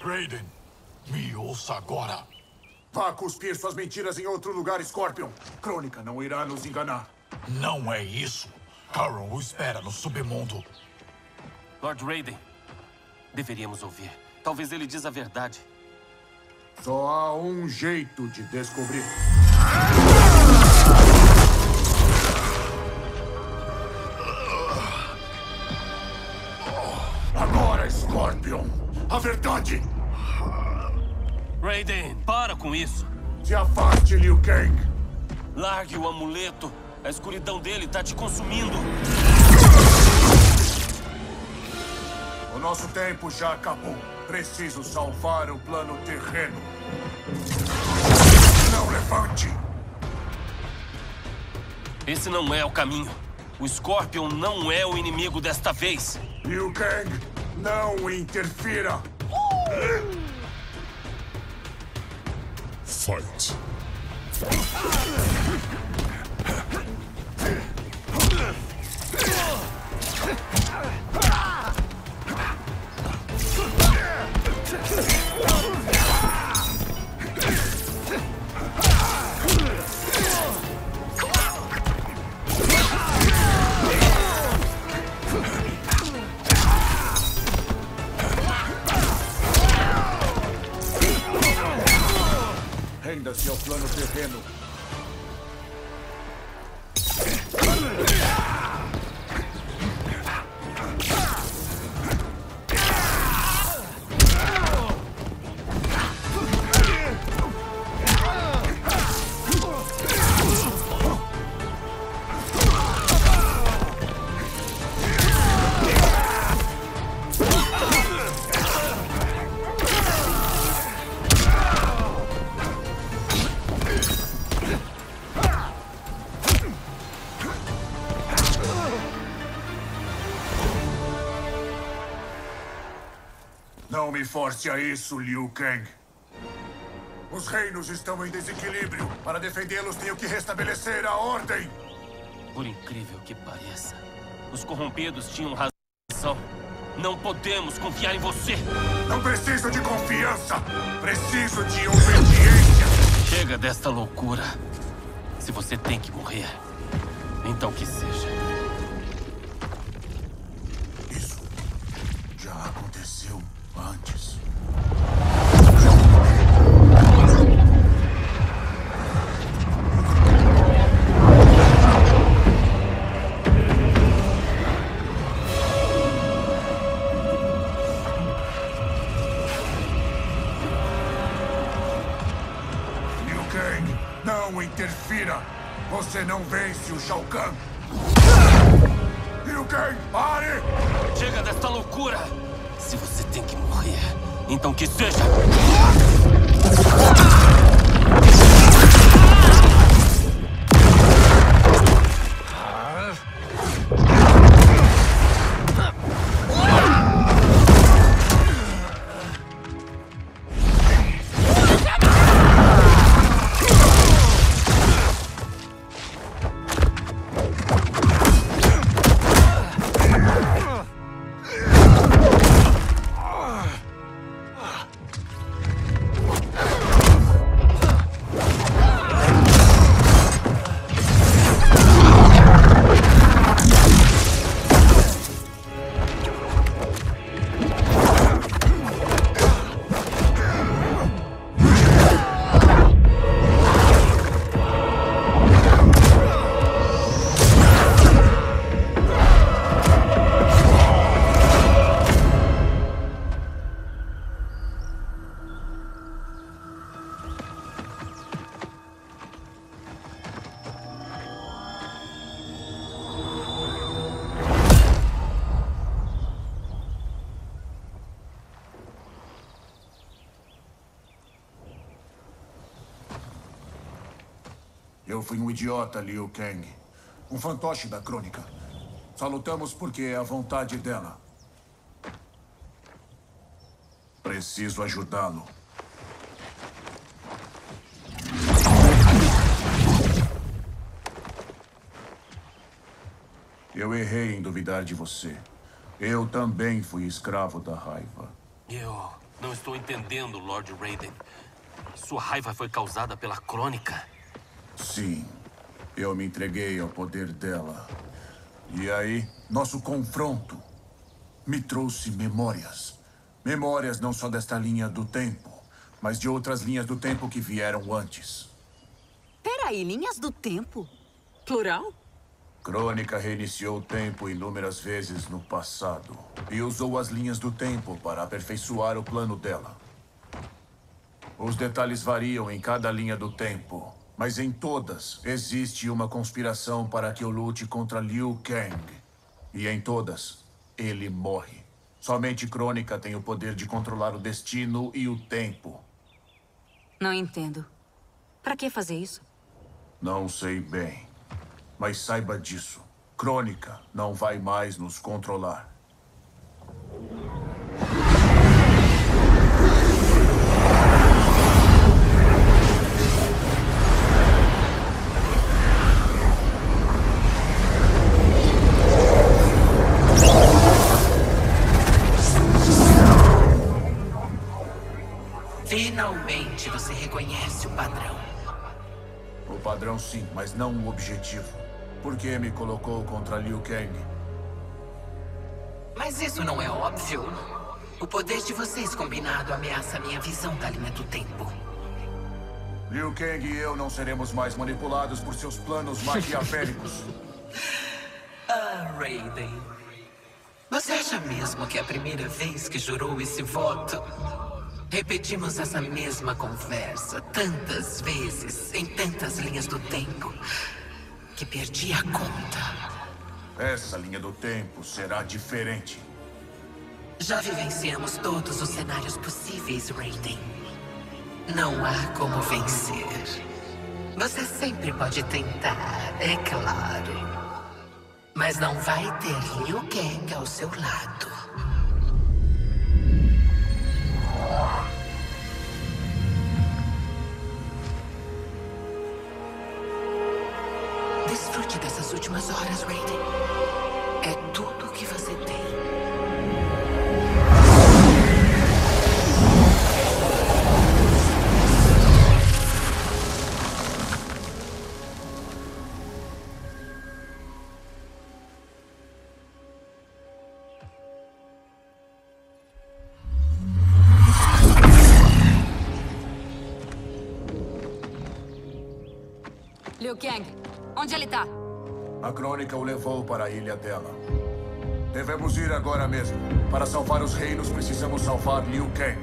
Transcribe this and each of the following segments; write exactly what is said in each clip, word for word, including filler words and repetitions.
Raiden, me ouça agora. Vá cuspir suas mentiras em outro lugar, Scorpion. Crônica não irá nos enganar. Não é isso. Karen o espera no submundo. Lord Raiden, deveríamos ouvir. Talvez ele diz a verdade. Só há um jeito de descobrir. Agora, Scorpion! A verdade! Raiden, para com isso. Se afaste, Liu Kang! Largue o amuleto. A escuridão dele tá te consumindo. O nosso tempo já acabou. Preciso salvar o plano terreno. Não levante! Esse não é o caminho. O Scorpion não é o inimigo desta vez. Liu Kang, não interfira! Fight. Renda-se ao plano terreno. Não me force a isso, Liu Kang. Os reinos estão em desequilíbrio. Para defendê-los, tenho que restabelecer a ordem. Por incrível que pareça, os corrompidos tinham razão. Não podemos confiar em você. Não preciso de confiança. Preciso de obediência. Chega desta loucura. Se você tem que morrer, então que seja. Isso já aconteceu antes. Liu Kang, não interfira! Você não vence o Shao Kahn! Liu Kang, pare! Chega desta loucura! Se você tem que morrer, então que seja! Eu fui um idiota, Liu Kang. Um fantoche da crônica. Só lutamos porque é a vontade dela. Preciso ajudá-lo. Eu errei em duvidar de você. Eu também fui escravo da raiva. Eu Não estou entendendo, Lord Raiden. Sua raiva foi causada pela Crônica? Sim. Eu me entreguei ao poder dela. E aí, nosso confronto me trouxe memórias. Memórias não só desta linha do tempo, mas de outras linhas do tempo que vieram antes. Peraí, linhas do tempo? Plural? Crônica reiniciou o tempo inúmeras vezes no passado e usou as linhas do tempo para aperfeiçoar o plano dela. Os detalhes variam em cada linha do tempo, mas em todas existe uma conspiração para que eu lute contra Liu Kang. E em todas, ele morre. Somente Crônica tem o poder de controlar o destino e o tempo. Não entendo. Pra que fazer isso? Não sei bem. Mas saiba disso. Crônica não vai mais nos controlar. Finalmente você reconhece o padrão. O padrão sim, mas não o objetivo. Por que me colocou contra Liu Kang? Mas isso não é óbvio. O poder de vocês combinado ameaça a minha visão da linha do tempo. Liu Kang e eu não seremos mais manipulados por seus planos maquiavélicos. Ah, Raiden. Você acha mesmo que é a primeira vez que jurou esse voto? Repetimos essa mesma conversa tantas vezes, em tantas linhas do tempo, que perdi a conta. Essa linha do tempo será diferente. Já vivenciamos todos os cenários possíveis, Raiden. Não há como vencer. Você sempre pode tentar, é claro. Mas não vai ter Liu Kang ao seu lado. Desfrute dessas últimas horas, Raiden. É tudo o que você tem. Liu Kang, onde ele tá? A Crônica o levou para a ilha dela. Devemos ir agora mesmo. Para salvar os reinos, precisamos salvar Liu Kang.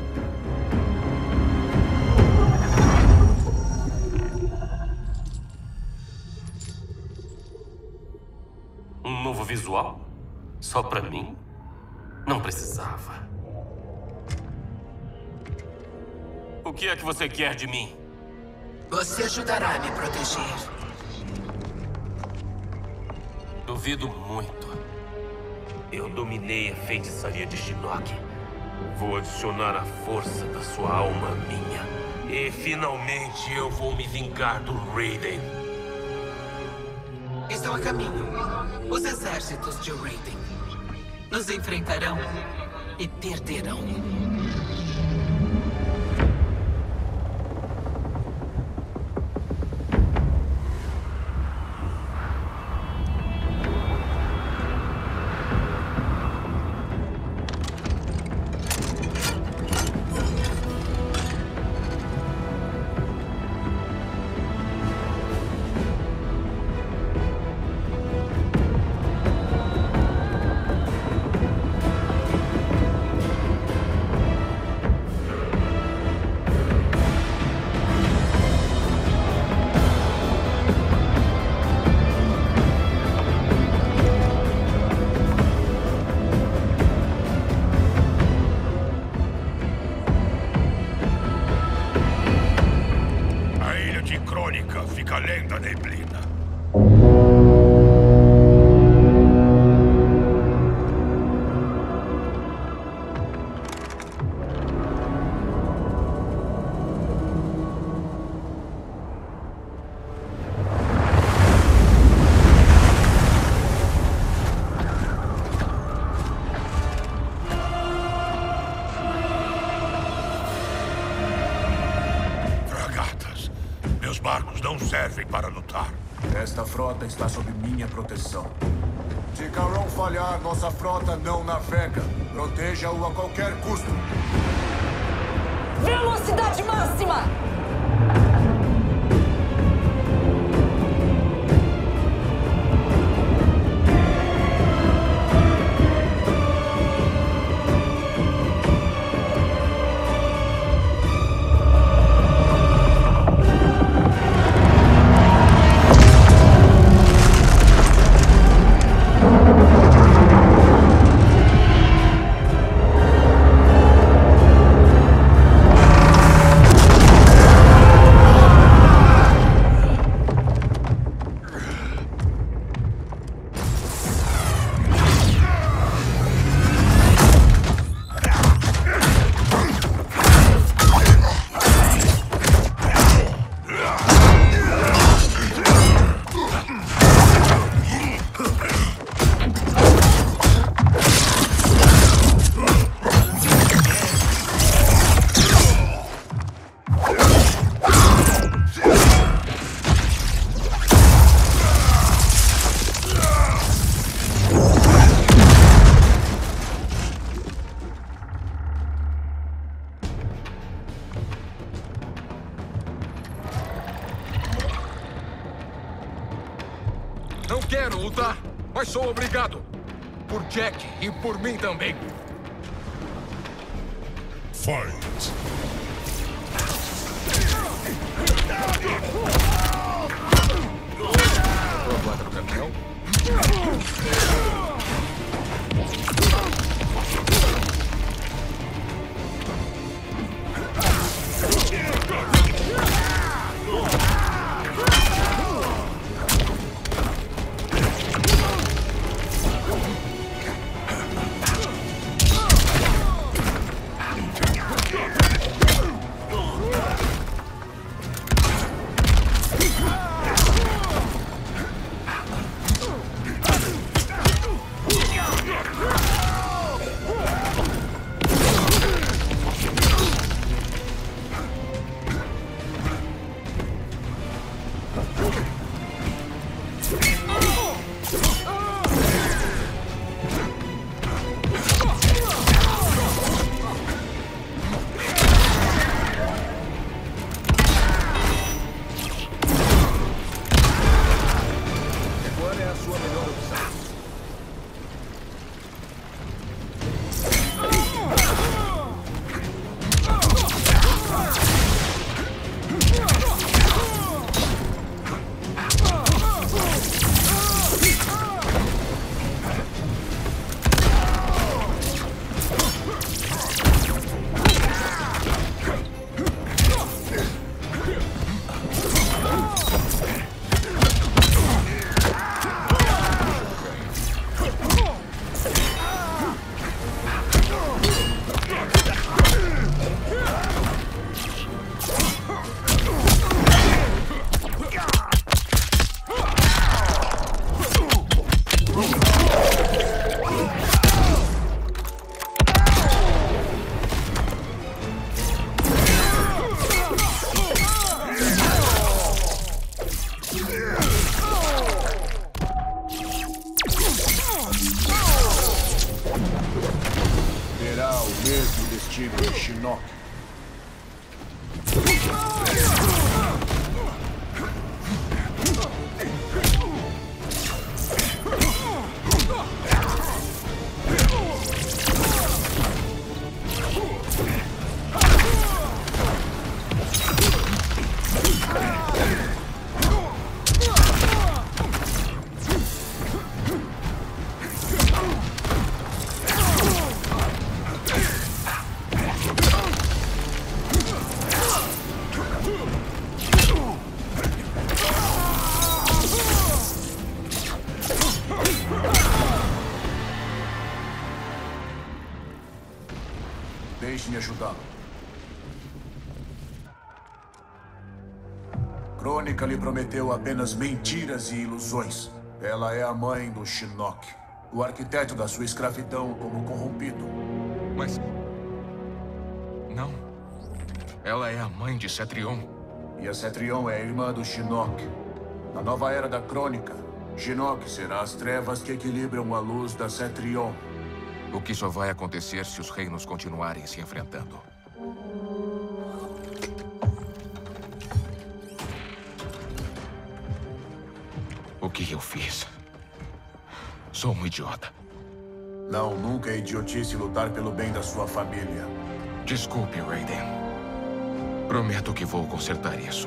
Um novo visual? Só pra mim? Não precisava. O que é que você quer de mim? Você ajudará a me proteger. Duvido muito. Eu dominei a feitiçaria de Shinnok. Vou adicionar a força da sua alma à minha. E finalmente eu vou me vingar do Raiden. Estão a caminho. Os exércitos de Raiden nos enfrentarão e perderão. Fica além da neblina. barcos não servem para lutar. Esta frota está sob minha proteção. Se Caron falhar, nossa frota não navega. Proteja-o a qualquer custo. Velocidade máxima! Não quero lutar, mas sou obrigado. Por Jack e por mim também. Fight! Tô aguarda no caminhão. Terá o mesmo destino de Shinnok. Deixe-me ajudá-lo. Crônica lhe prometeu apenas mentiras e ilusões. Ela é a mãe do Shinnok, o arquiteto da sua escravidão como corrompido. Mas... não. Ela é a mãe de Cetrion. E a Cetrion é a irmã do Shinnok. Na nova era da Crônica, Shinnok será as trevas que equilibram a luz da Cetrion. O que só vai acontecer se os reinos continuarem se enfrentando. O que eu fiz? Sou um idiota. Não, nunca é idiotice lutar pelo bem da sua família. Desculpe, Raiden. Prometo que vou consertar isso.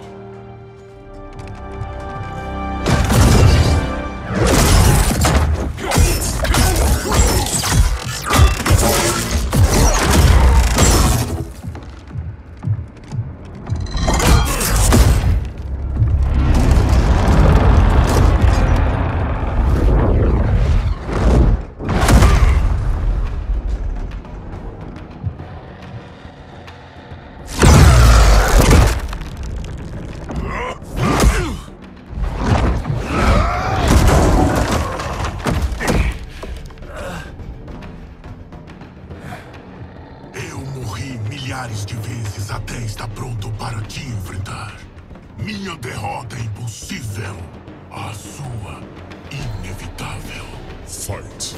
Milhares de vezes até estar pronto para te enfrentar. Minha derrota é impossível. A sua, inevitável. Fight.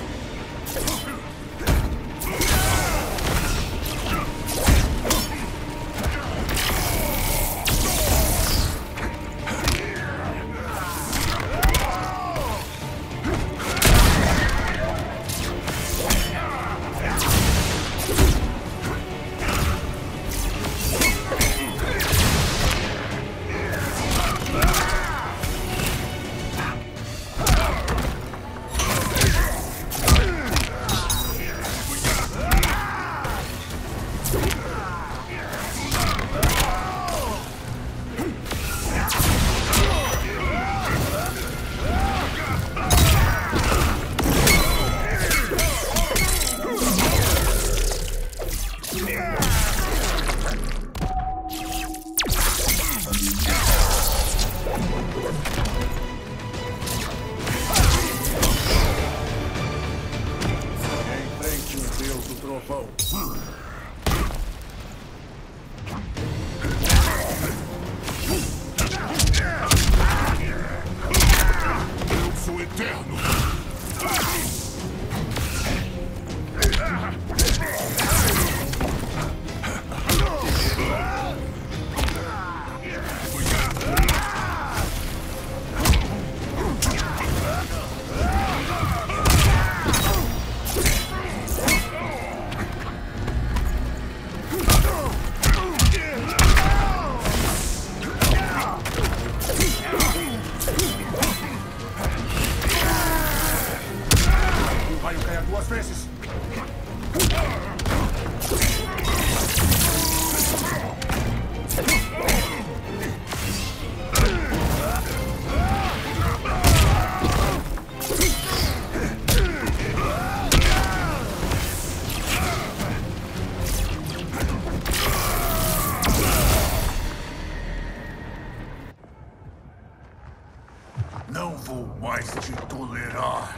Não vou mais te tolerar.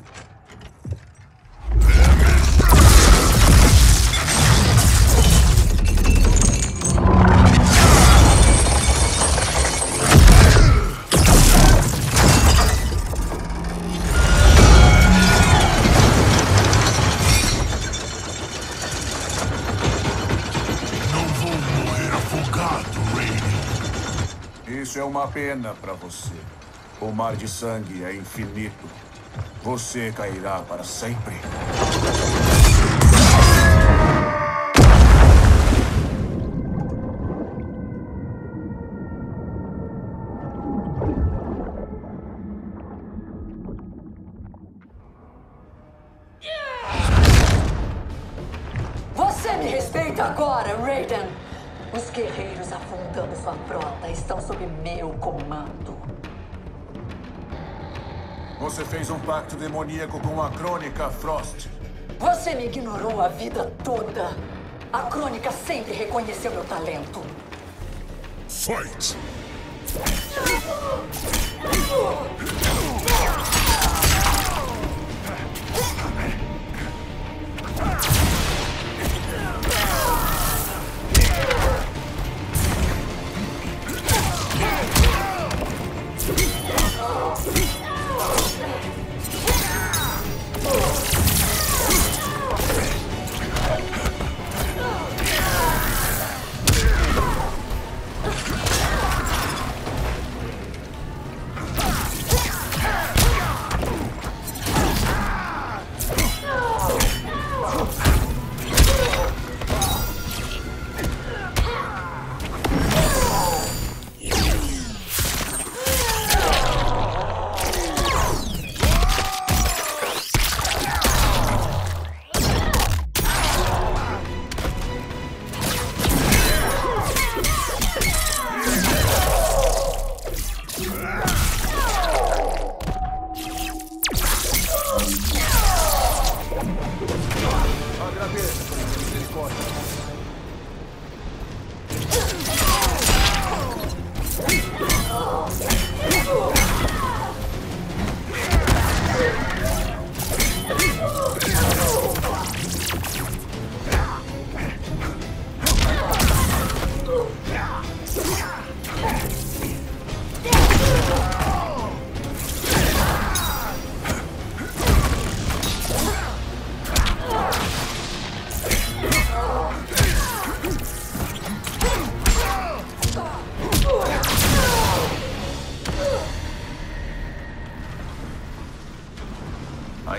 Não vou morrer afogado, Raiden. Isso é uma pena pra você. O mar de sangue é infinito. Você cairá para sempre. Você me respeita agora, Raiden? Os guerreiros afundando sua frota estão sob meu comando. Você fez um pacto demoníaco com a Crônica, Frost. Você me ignorou a vida toda. A Crônica sempre reconheceu meu talento. Fight!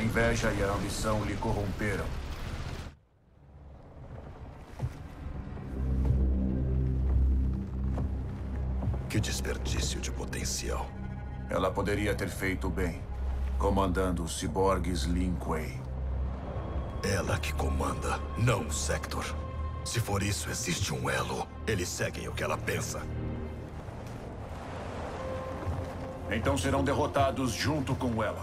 inveja e a ambição lhe corromperam. Que desperdício de potencial. Ela poderia ter feito bem, comandando os ciborgues Lin Kuei. Ela que comanda, não o Sector. Se for isso, existe um elo. Eles seguem o que ela pensa. Então serão derrotados junto com ela.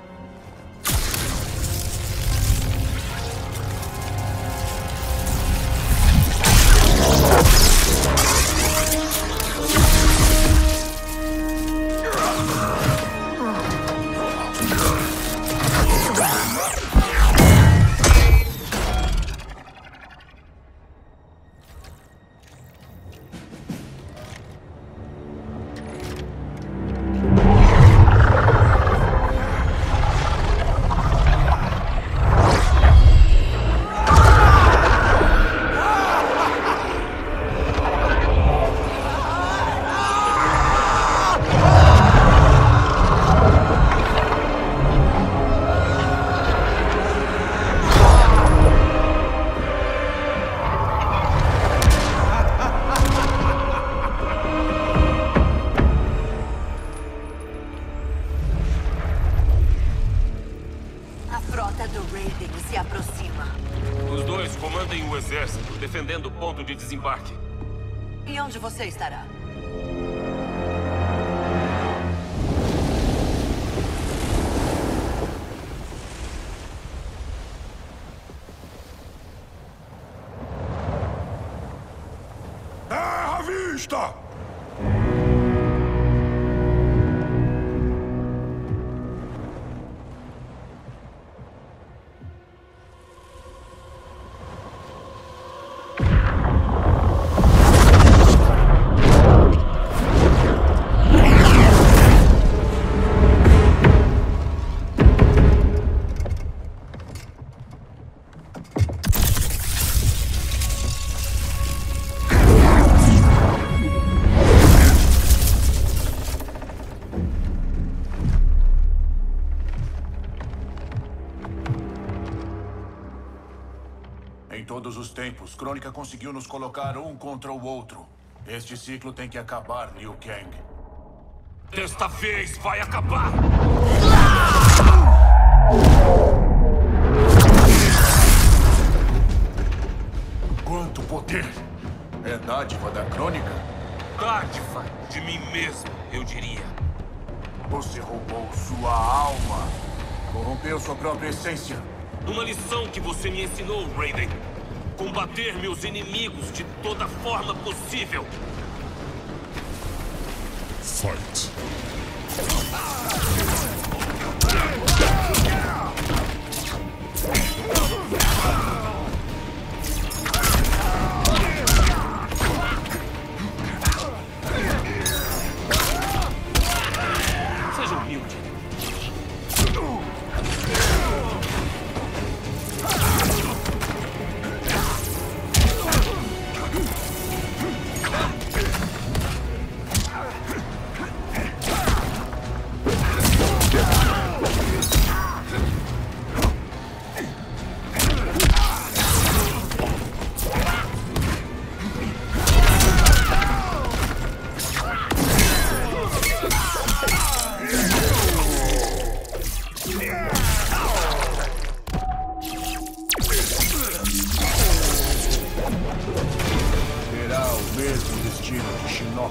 Defendendo o ponto de desembarque. E onde você estará? Terra à vista! Em todos os tempos, Crônica conseguiu nos colocar um contra o outro. Este ciclo tem que acabar, Liu Kang. Desta vez vai acabar! Quanto poder! É dádiva da Crônica? Dádiva de mim mesmo, eu diria. Você roubou sua alma. Corrompeu sua própria essência. Uma lição que você me ensinou, Raiden. Combater meus inimigos de toda forma possível. Fight. Seja humilde. Terá o mesmo destino de Shinnok.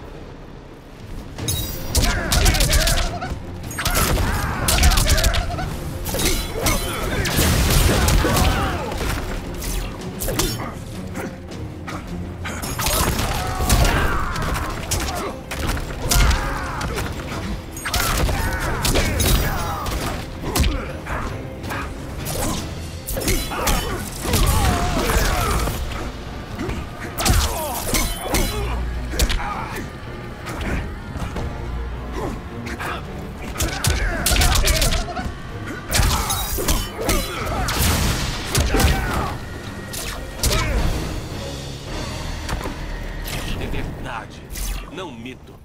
É verdade, não mito.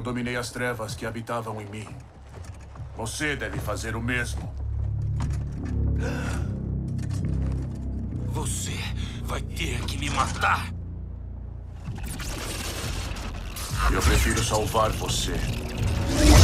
dominei as trevas que habitavam em mim. Você deve fazer o mesmo. Você vai ter que me matar. Eu prefiro salvar você.